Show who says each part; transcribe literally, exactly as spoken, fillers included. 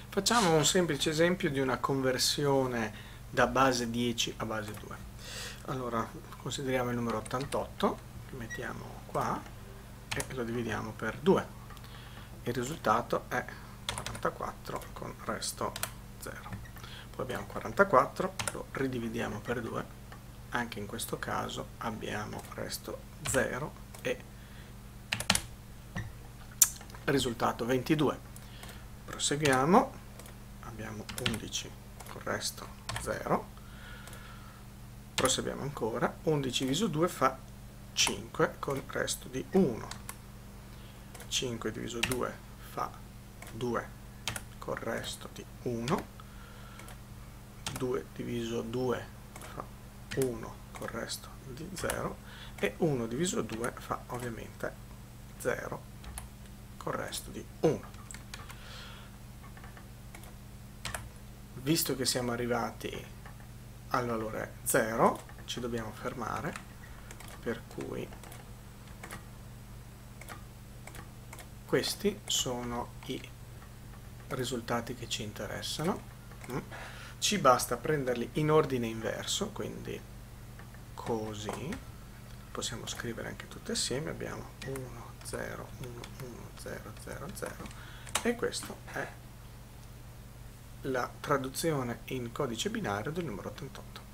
Speaker 1: Facciamo un semplice esempio di una conversione da base dieci a base due. Allora, consideriamo il numero ottantotto, lo mettiamo qua e lo dividiamo per due. Il risultato è quarantaquattro con resto zero. Poi abbiamo quarantaquattro, lo ridividiamo per due, anche in questo caso abbiamo resto zero e risultato ventidue. Proseguiamo, abbiamo undici con resto zero, proseguiamo ancora, undici diviso due fa cinque con resto di uno, cinque diviso due fa due con resto di uno, due diviso due fa uno con resto di zero e uno diviso due fa ovviamente zero con resto di uno. Visto che siamo arrivati al valore zero, ci dobbiamo fermare, per cui questi sono i risultati che ci interessano. Ci basta prenderli in ordine inverso, quindi così, possiamo scrivere anche tutti assieme, abbiamo uno, zero, uno, uno, zero, zero, zero e questo è la traduzione in codice binario del numero ottantotto.